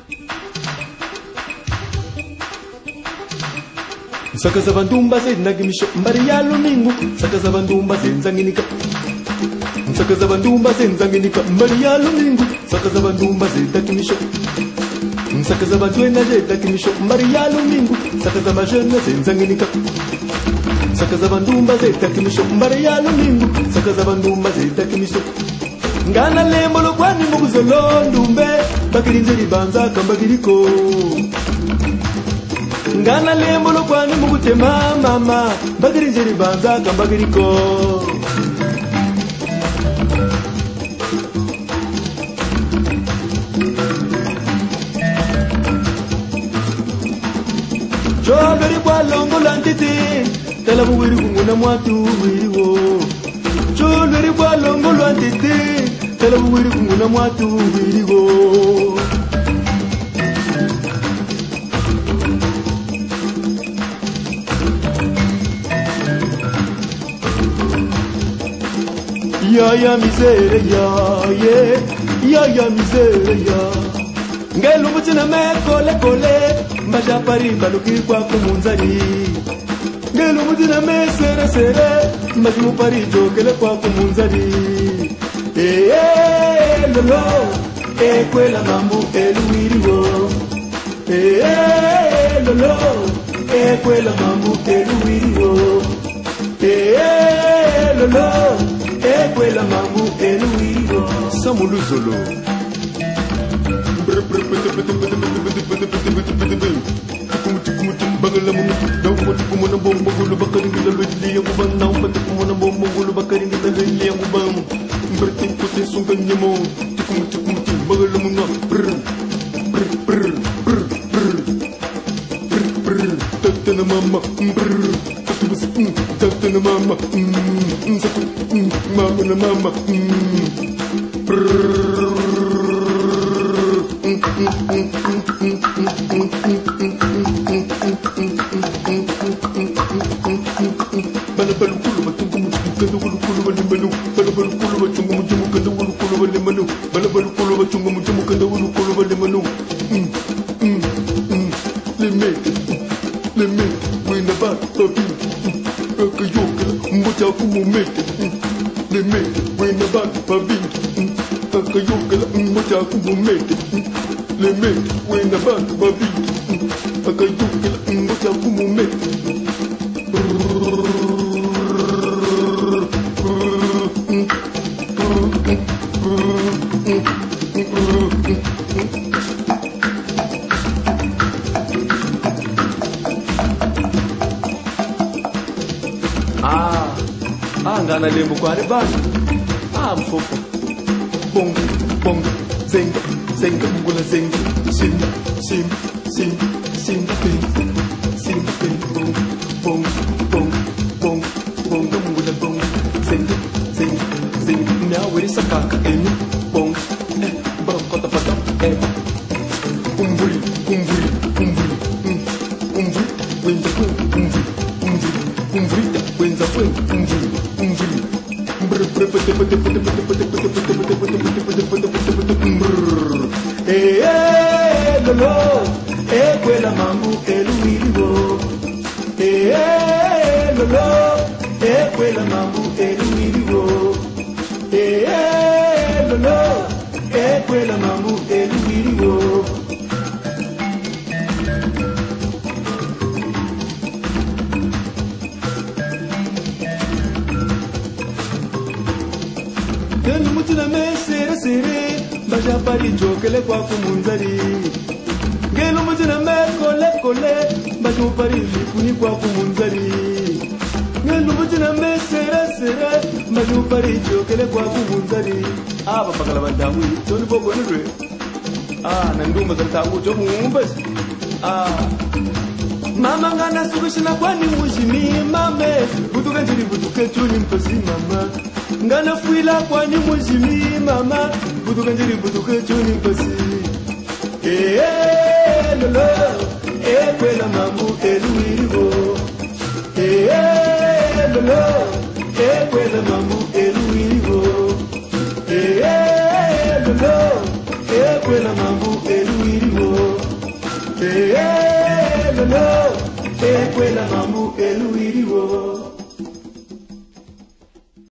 Saka zabandumba zenagimisho Maria Lumingu Saka zabandumba zenzanginika Saka zabandumba zenzanginika Maria Lumingu Saka zabandumba zetakimisho Saka zabandwena zetakimisho Maria Lumingu Saka zabajena zenzanginika Saka zabandumba zetakimisho Maria Lumingu Saka zabandumba zetakimisho Ngana lembo lokwani muguzolo ndumbe Bakirinzeri banza kambagiriko Ngana lembo lokwani mugutema mama Bakirinzeri banza kambagiriko Chogari kwa longo lantiti Tala muwiri kunguna mwatu wiriwo Chogari kwa longo lantiti Tala muwiri kunguna mwatu wiriwo Ya misere ya misere ya Ngelu mutina me kole kole Mbasha pari balukiri kwa kumunzani Ngelu mutina me sere sere Mbashu pari jokele kwa kumunzani Lolo kwela mambu eluwiriwo Lolo kwela mambu eluwiriwo Lolo kwela mambu eluwiriwo Samulu Zolo Ngana lembo kwa rebani mfofo Bongo, bongo, zenga, zenga, mungula zenga Simba, simba, simba, simba, simba, simba, simba Bongo, bongo, bongo, bongo, mungula bongo Zenga, zenga, zenga, nyawiri sakaka emi Bongo, bakota pata, Umburi, umburi, umburi, umburi, wenza kwe, umburi, umburi, umbrita, wenza kwe, umburi, umburi Lolo, kwela mambu eluwiriwo Lolo, kwela mambu eluwiriwo Lolo, kwela mambu eluwiriwo Ngelu mutina me sere sere Mbasha pari jokele kwa kumunzari Ngelu mutina me kole kole Mbasha pari jikuni kwa kumunzari Ngelu mutina me sere sere Mbasha pari jokele kwa kumunzari Bakala bandamu Toni boko nure Nandumba zantangu jomu umbas Mama ngana sukushina kwani mujimi mame Butuka njiri butuke chuni mpasi mama Ngana fuila kwani mujimi mama Butuka njiri butuke chuni mpasi Lolo kwela mambu eluwiriwo Lolo kwela mambu eluwiriwo Lolo kwela mambu eluwiriwo yo ekwela mambu elu iriwo